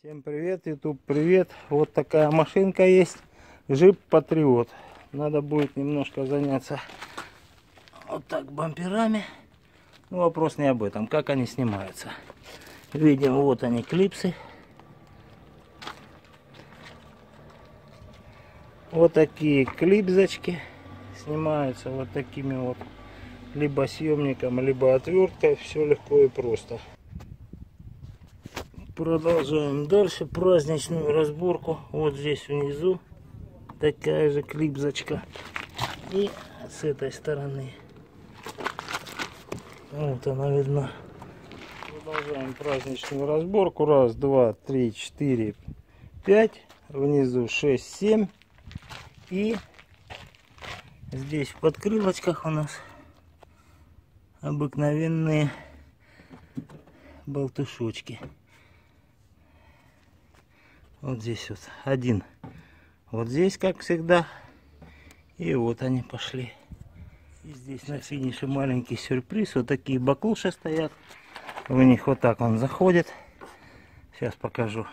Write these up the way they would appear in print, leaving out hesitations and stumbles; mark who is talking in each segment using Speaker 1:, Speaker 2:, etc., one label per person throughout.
Speaker 1: Всем привет, YouTube, привет. Вот такая машинка есть, Jeep Patriot. Надо будет немножко заняться вот так бамперами. Но вопрос не об этом, как они снимаются. Видим, вот они, клипсы. Вот такие клипсочки снимаются вот такими вот, либо съемником, либо отверткой. Все легко и просто. Продолжаем дальше праздничную разборку. Вот здесь внизу такая же клипсочка. И с этой стороны. Вот она видна. Продолжаем праздничную разборку. Раз, два, три, четыре, пять. Внизу 6, 7. И здесь в подкрылочках у нас обыкновенные болтушочки. Вот здесь вот один. Вот здесь, как всегда. И вот они пошли. И здесь на финише маленький сюрприз. Вот такие баклуши стоят. В них вот так он заходит. Сейчас покажу.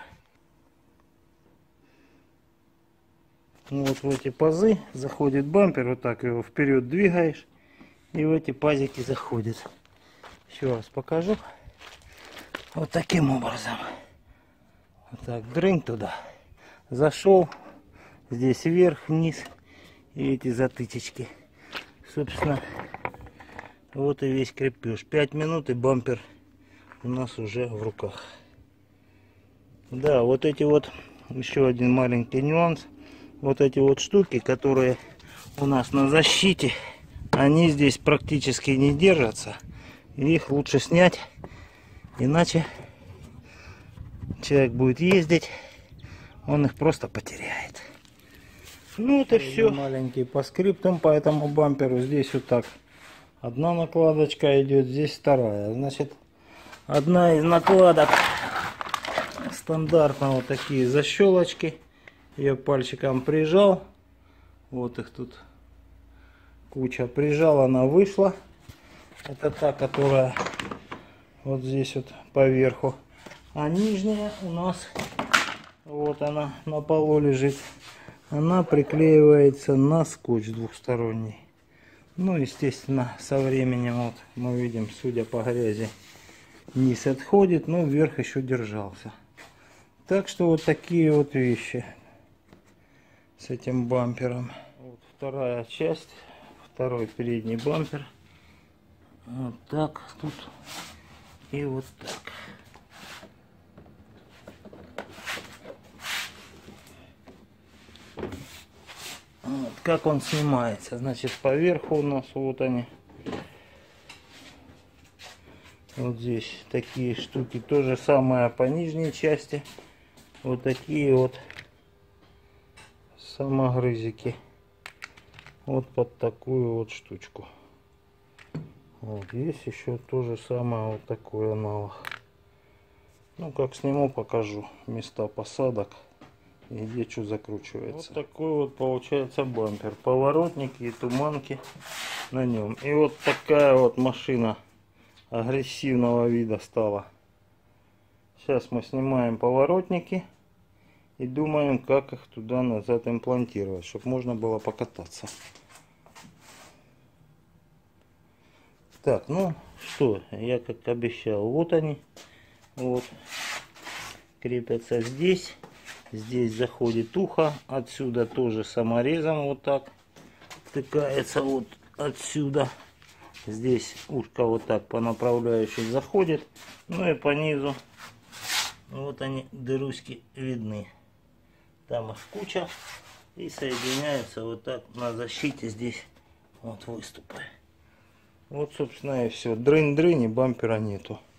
Speaker 1: Вот в эти пазы заходит бампер. Вот так его вперед двигаешь. И в эти пазики заходит. Еще раз покажу. Вот таким образом. Вот так, дрынь туда. Зашел. Здесь вверх, вниз. И эти затычечки. Собственно, вот и весь крепеж. 5 минут и бампер у нас уже в руках. Да, вот эти вот, еще один маленький нюанс. Вот эти вот штуки, которые у нас на защите, они здесь практически не держатся. Их лучше снять, иначе человек будет ездить, он их просто потеряет. Ну это все. Маленький по скриптам по этому бамперу. Здесь вот так одна накладочка идет, здесь вторая. Значит, одна из накладок стандартно вот такие защелочки. Я пальчиком прижал. Вот их тут куча. Прижал, она вышла. Это та, которая вот здесь вот поверху. А нижняя у нас, вот она на полу лежит. Она приклеивается на скотч двухсторонний. Ну, естественно, со временем, вот мы видим, судя по грязи, низ отходит, но вверх еще держался. Так что вот такие вот вещи с этим бампером. Вот вторая часть, второй передний бампер. Вот так тут и вот так. Вот как он снимается. Значит, поверху у нас вот они. Вот здесь такие штуки. То же самое по нижней части. Вот такие вот самогрызики. Вот под такую вот штучку. Вот есть еще то же самое, вот такой аналог. Ну, как сниму, покажу места посадок и где что закручивается. Вот такой вот получается бампер. Поворотники и туманки на нем. И вот такая вот машина агрессивного вида стала. Сейчас мы снимаем поворотники и думаем, как их туда назад имплантировать, чтобы можно было покататься. Так, ну что, я как обещал, вот они, вот, крепятся здесь, здесь заходит ухо, отсюда тоже саморезом вот так втыкается, вот отсюда, здесь ушко вот так по направляющей заходит, ну и по низу, вот они, дыруськи видны, там их куча и соединяются вот так на защите здесь, вот выступы. Вот, собственно, и все. Дрынь-дрынь, и бампера нету.